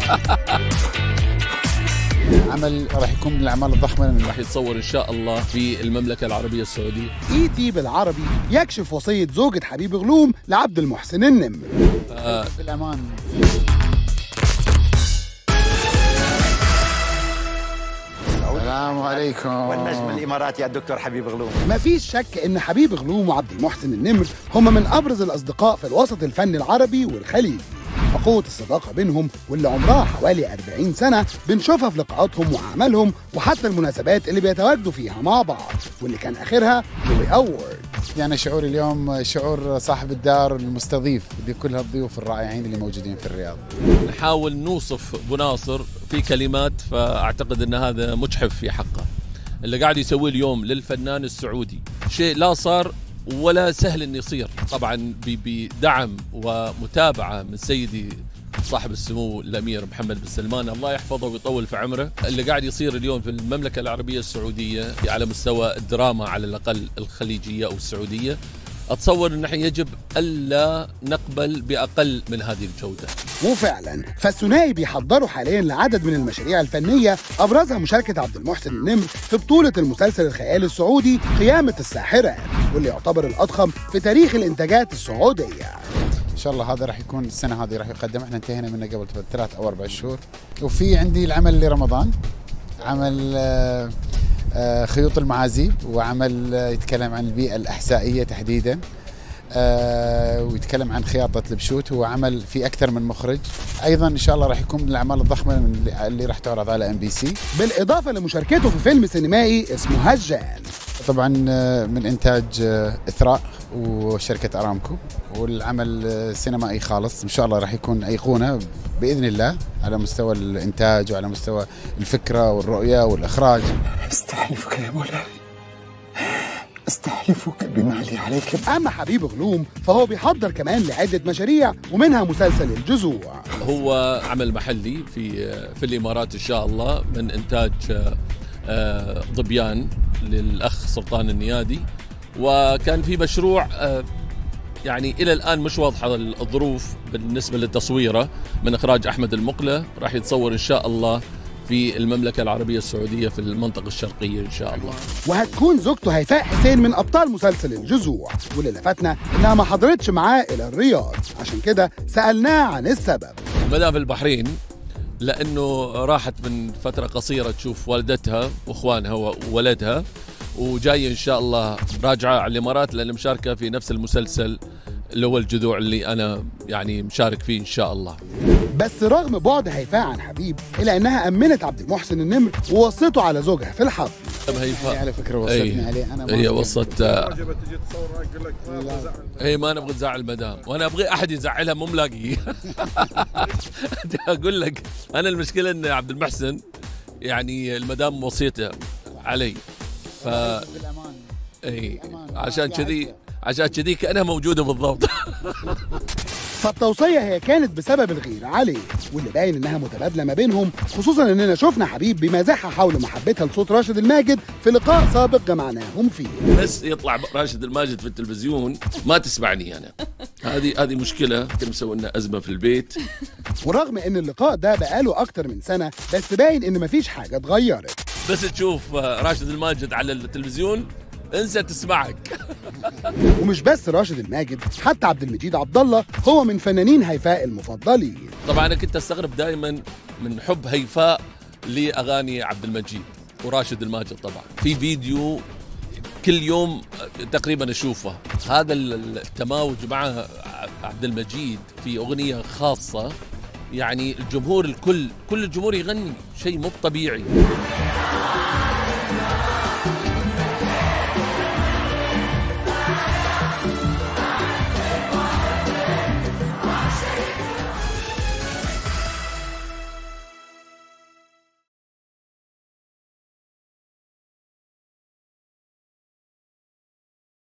عمل راح يكون من الأعمال الضخمة اللي راح يتصور إن شاء الله في المملكة العربية السعودية. E.T. بالعربي يكشف وصية زوجة حبيب غلوم لعبد المحسن النمر. بالأمان. السلام عليكم. والنجم الإماراتي الدكتور حبيب غلوم. مفيش شك إن حبيب غلوم وعبد المحسن النمر هم من أبرز الأصدقاء في الوسط الفني العربي والخليجي. فقوة الصداقة بينهم واللي عمرها حوالي 40 سنة بنشوفها في لقاءاتهم وأعمالهم وحتى المناسبات اللي بيتواجدوا فيها مع بعض، واللي كان آخرها جوي أورد. يعني شعوري اليوم شعور صاحب الدار المستضيف لكل هالضيوف الرائعين اللي موجودين في الرياض. نحاول نوصف بناصر في كلمات، فأعتقد أن هذا مجحف في حقه. اللي قاعد يسويه اليوم للفنان السعودي شيء لا صار ولا سهل أن يصير، طبعا بدعم ومتابعة من سيدي صاحب السمو الأمير محمد بن سلمان الله يحفظه ويطول في عمره. اللي قاعد يصير اليوم في المملكة العربية السعودية على مستوى الدراما على الأقل الخليجية أو السعودية، أتصور أن يجب ألا نقبل بأقل من هذه الجودة. وفعلا فالثنائي بيحضروا حاليا لعدد من المشاريع الفنية أبرزها مشاركة عبد المحسن النمر في بطولة المسلسل الخيالي السعودي قيامة الساحرات، واللي يعتبر الأضخم في تاريخ الإنتاجات السعودية. إن شاء الله هذا راح يكون السنة هذه راح يقدم، احنا انتهينا منه قبل 3 أو 4 شهور. وفي عندي العمل لرمضان، عمل خيوط المعازيب، وعمل يتكلم عن البيئة الأحسائية تحديدا، ويتكلم عن خياطة البشوت. هو عمل في أكثر من مخرج. أيضا إن شاء الله راح يكون من الأعمال الضخمة اللي راح تعرض على MBC، بالإضافة لمشاركته في فيلم سينمائي اسمه هجان، طبعا من إنتاج إثراء وشركة أرامكو، والعمل سينمائي خالص. إن شاء الله راح يكون أيقونة بإذن الله على مستوى الإنتاج وعلى مستوى الفكرة والرؤية والإخراج. استحلفك يا مولاي، استحلفك بما لي عليك. أما حبيب غلوم فهو بيحضر كمان لعدة مشاريع ومنها مسلسل الجذوع. هو عمل محلي في الإمارات إن شاء الله من إنتاج ظبيان للأخ سلطان النيادي، وكان في مشروع يعني إلى الآن مش واضحة الظروف بالنسبة لتصويره من إخراج أحمد المقلة، راح يتصور إن شاء الله في المملكة العربية السعودية في المنطقة الشرقية إن شاء الله. وهتكون زوجته هيفاء حسين من أبطال مسلسل الجذوع، واللي لفتنا إنها ما حضرتش معاه إلى الرياض، عشان كده سألناه عن السبب. بدأ في البحرين لأنه راحت من فترة قصيرة تشوف والدتها وإخوانها وولدها، وجاية إن شاء الله راجعة على الإمارات لأن مشاركة في نفس المسلسل اللي هو الجذوع اللي أنا يعني مشارك فيه إن شاء الله. بس رغم بعد هيفاء عن حبيب إلا أنها أمنت عبد المحسن النمر ووصته على زوجها في الحفل. هيفاء على فكرة وصتني عليه، أنا هي وصت هي ما نبغى تزعل مدام، وأنا أبغي أحد يزعلها مو ملاقي. أقول لك أنا المشكلة إن عبد المحسن يعني المدام وصيته علي، ف اي عشان كذي كأنها موجودة بالضبط. فالتوصية هي كانت بسبب الغيرة عليه، واللي باين انها متبادلة ما بينهم، خصوصا اننا شفنا حبيب بيمازحها حول محبتها لصوت راشد الماجد في لقاء سابق جمعناهم فيه. بس يطلع راشد الماجد في التلفزيون ما تسمعني انا. هذه مشكلة، كنا مسوي لنا أزمة في البيت. ورغم ان اللقاء ده بقاله اكتر من سنة، بس باين ان مفيش حاجة اتغيرت. بس تشوف راشد الماجد على التلفزيون انسى تسمعك. ومش بس راشد الماجد، حتى عبد المجيد عبد الله هو من فنانين هيفاء المفضلين. طبعا انا كنت استغرب دائما من حب هيفاء لاغاني عبد المجيد وراشد الماجد. طبعا في فيديو كل يوم تقريبا اشوفه، هذا التماوج مع عبد المجيد في اغنيه خاصه، يعني الجمهور كل الجمهور يغني شيء مو طبيعي.